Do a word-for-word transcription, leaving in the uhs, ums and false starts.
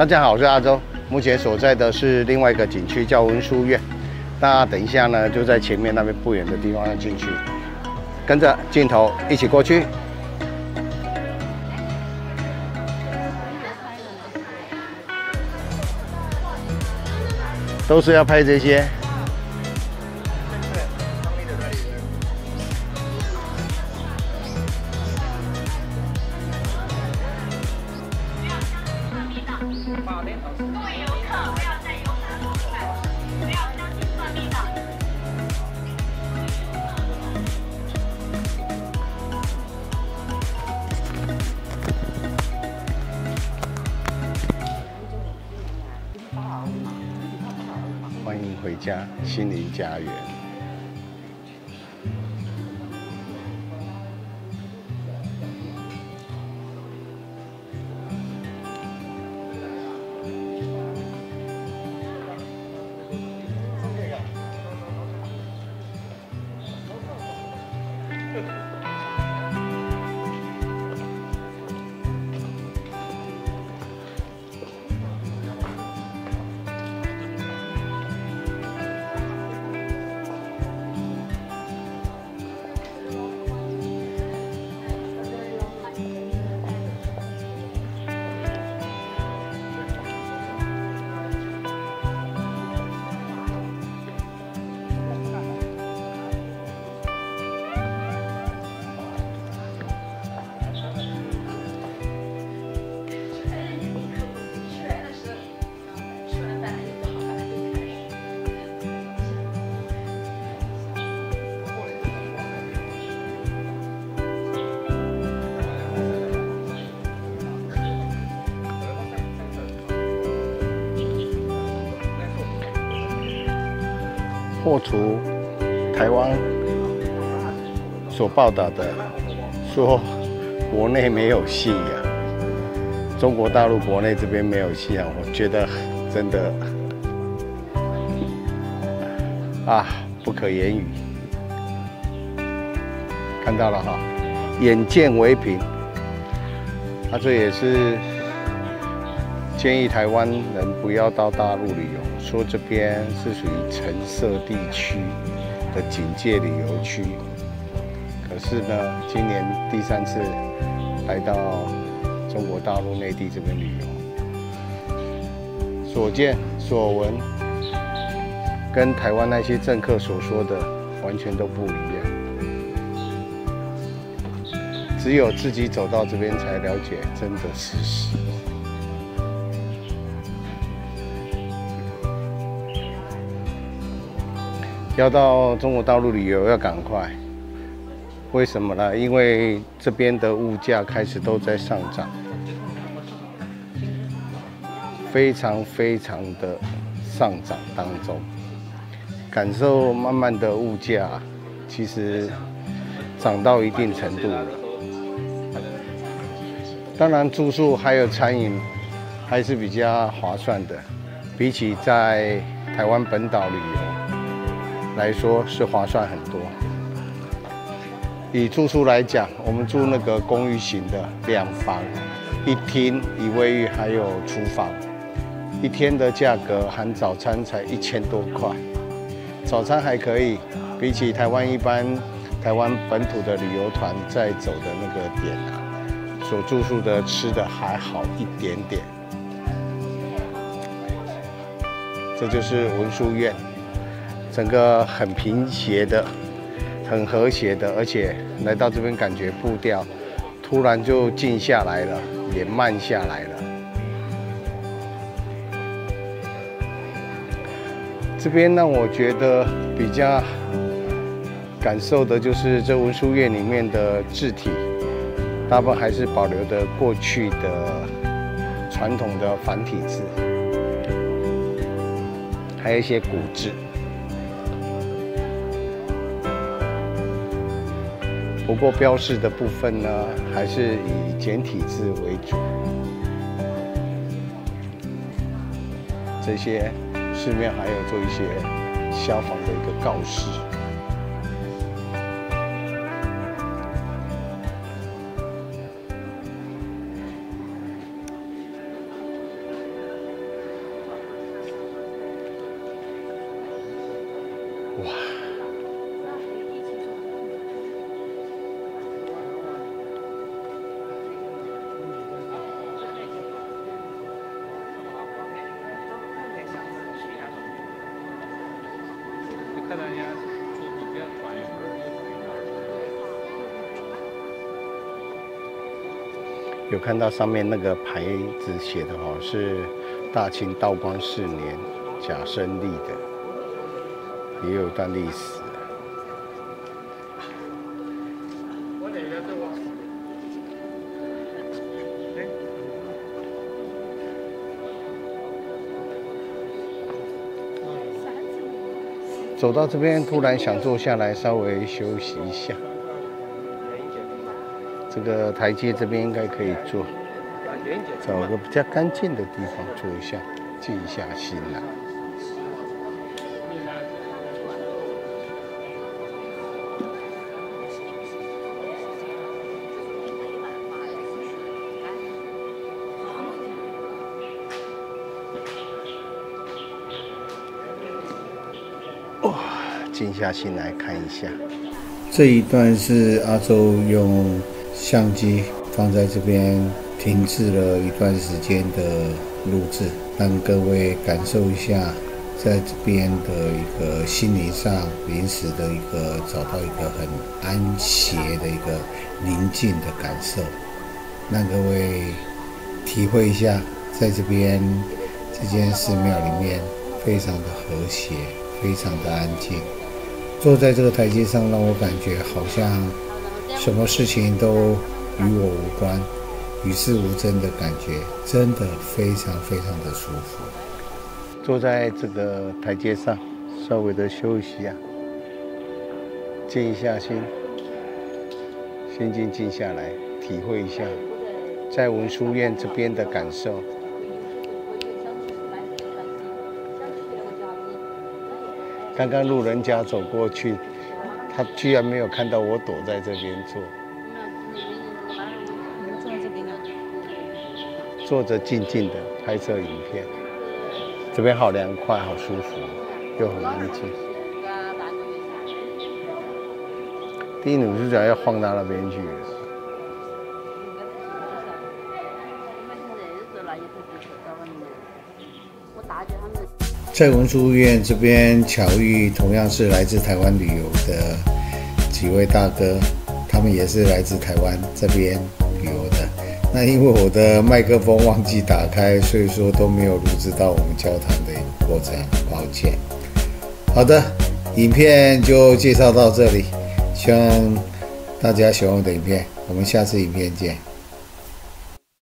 大家好，我是阿周，目前所在的是另外一个景区，叫文殊院。那等一下呢，就在前面那边不远的地方要进去，跟着镜头一起过去。都是要拍这些。 欢迎回家，心灵家园。破除台湾所报道的说国内没有信仰，中国大陆国内这边没有信仰，我觉得真的啊不可言语。看到了哈，眼见为凭，啊，这也是建议台湾人不要到大陆旅游。 说这边是属于橙色地区的警戒旅游区，可是呢，今年第三次来到中国大陆内地这边旅游，所见所闻跟台湾那些政客所说的完全都不一样，只有自己走到这边才了解真的事实。 要到中国大陆旅游要赶快，为什么呢？因为这边的物价开始都在上涨，非常非常的上涨当中，感受慢慢的物价其实涨到一定程度了。当然住宿还有餐饮还是比较划算的，比起在台湾本岛旅游 来说是划算很多。以住宿来讲，我们住那个公寓型的两房一厅一卫浴，还有厨房，一天的价格含早餐才一千多块。早餐还可以，比起台湾一般台湾本土的旅游团在走的那个点啊，所住宿的吃的还好一点点。这就是文殊院。 整个很平谐的、很和谐的，而且来到这边感觉步调突然就静下来了，也慢下来了。这边让我觉得比较感受的就是这文殊院里面的字体，大部分还是保留的过去的传统的繁体字，还有一些古字。 不过标示的部分呢，还是以简体字为主。这些市面还有做一些消防的一个告示。 哇！有看到上面那个牌子写的哦，是大清道光四年甲申立的，也有一段历史。走到这边，突然想坐下来稍微休息一下。这个台阶这边应该可以坐，找个比较干净的地方坐一下，静下心来。哇，静下心来看一下。这一段是阿周用相机放在这边停滞了一段时间的录制，让各位感受一下在这边的一个心灵上临时的一个找到一个很安歇的一个宁静的感受，让各位体会一下在这边这间寺庙里面非常的和谐，非常的安静。坐在这个台阶上，让我感觉好像什么事情都与我无关，与世无争的感觉，真的非常非常的舒服。坐在这个台阶上，稍微的休息啊，静一下心，心静静下来，体会一下在文殊院这边的感受。刚刚路人甲走过去，他居然没有看到我躲在这边坐。坐着静静的拍摄影片，这边好凉快，好舒服，又很安静。第一女主角要晃到那边去了。在文殊院这边巧遇同样是来自台湾旅游的几位大哥，他们也是来自台湾这边旅游的。那因为我的麦克风忘记打开，所以说都没有录制到我们交谈的过程，抱歉。好的，影片就介绍到这里，希望大家喜欢我的影片，我们下次影片见。